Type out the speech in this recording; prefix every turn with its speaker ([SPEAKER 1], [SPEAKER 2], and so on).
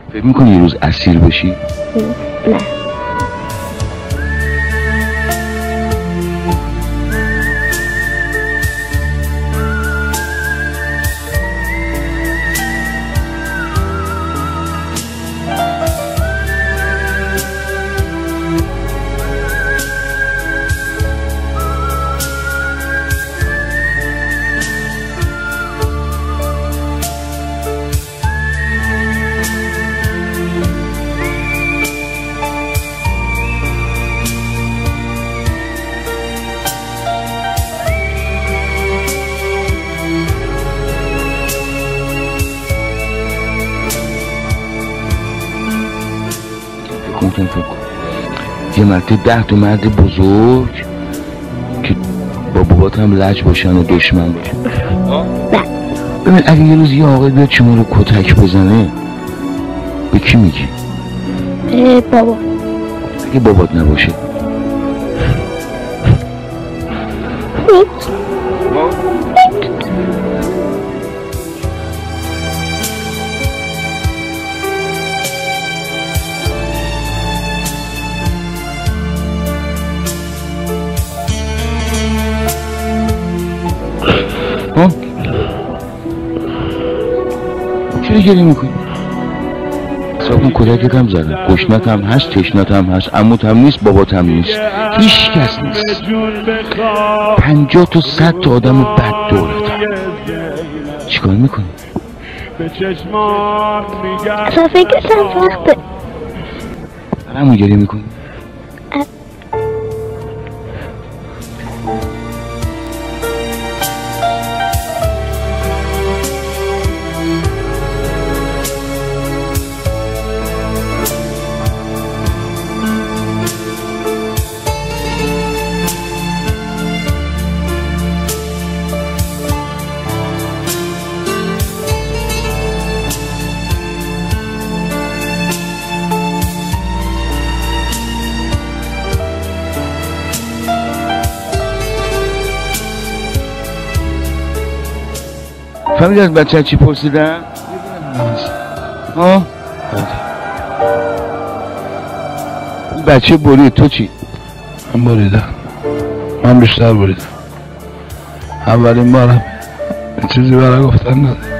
[SPEAKER 1] فکر میکنی یه روز اسیر بشی؟
[SPEAKER 2] نه.
[SPEAKER 1] یه مرتبه 10 تا مرد بزرگ که با بابات هم لج باشن و دشمن باشن. ببین اگه یه روز یه آقای بیاد شما رو کتک بزنه به کی میگی؟
[SPEAKER 2] بابا.
[SPEAKER 1] اگه بابات نباشه چرا گریه میکنی؟ حساب کن کودکت هم زدن، گشنت هم هست، تشنت هم هست، عموت هم نیست، بابات هم نیست، هیچ کس نیست. 50 تا 100 تا آدم بد دولت هم. چیکار میکنی؟
[SPEAKER 2] اصلا فکرشم وقته.
[SPEAKER 1] همون گریه میکنی؟ فهمیدی از بچه چی پرسیدم؟ بچه برید، تو چی؟
[SPEAKER 3] من بریدم، من بیشتر بریدم. اولین بارم چیزی برای گفتن نداره.